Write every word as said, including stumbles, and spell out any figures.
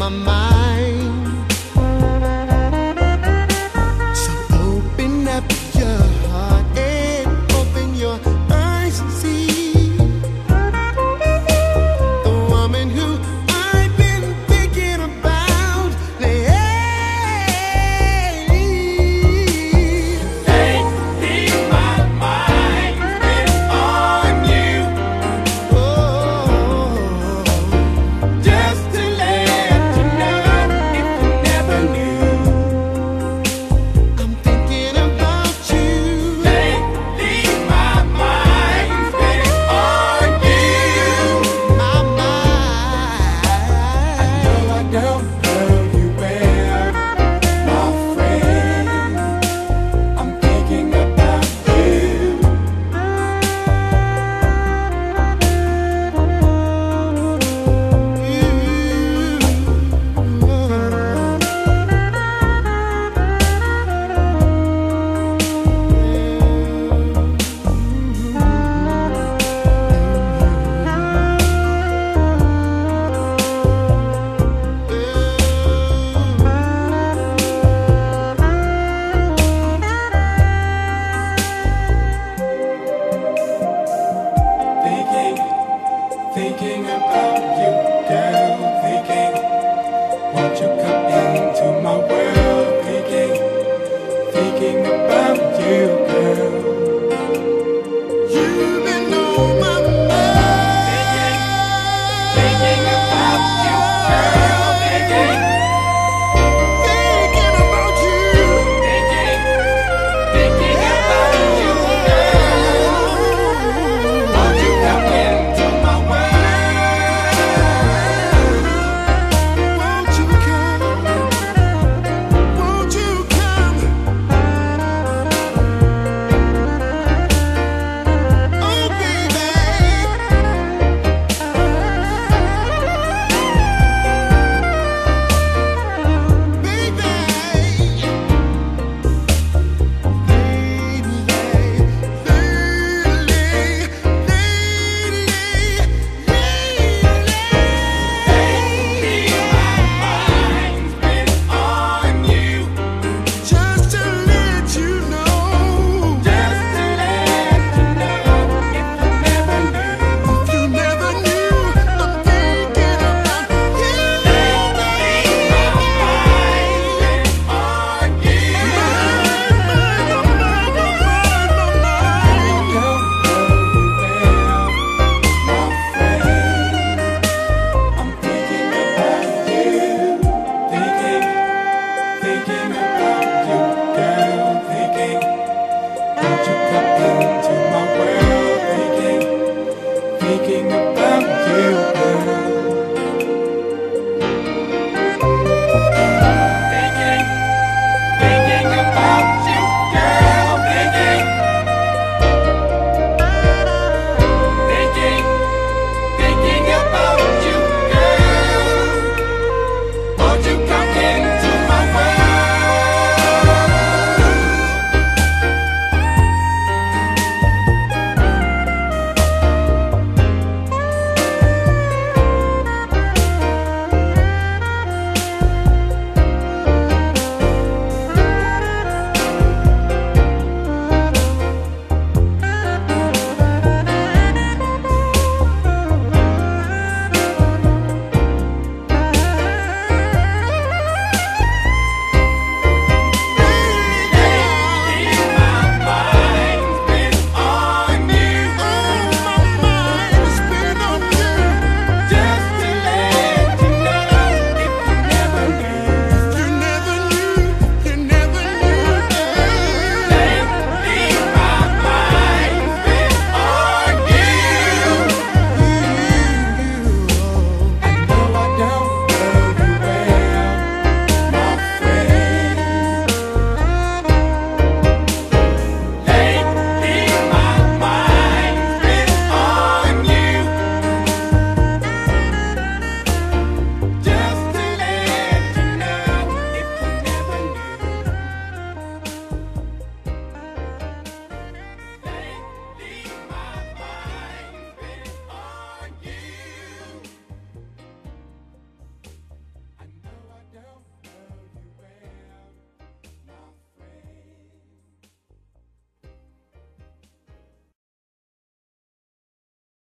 my mind. So open up your heart and open your eyes and see the woman who I've been thinking about lately. Lately my mind's been on you. Oh, just to let you know, if you never knew, I'm thinking about you. Lately my mind's been on you. My mind. I know I don't love you well, my friend. I'm thinking about you. Thinking, thinking about you, girl. Thinking, won't you come into my world?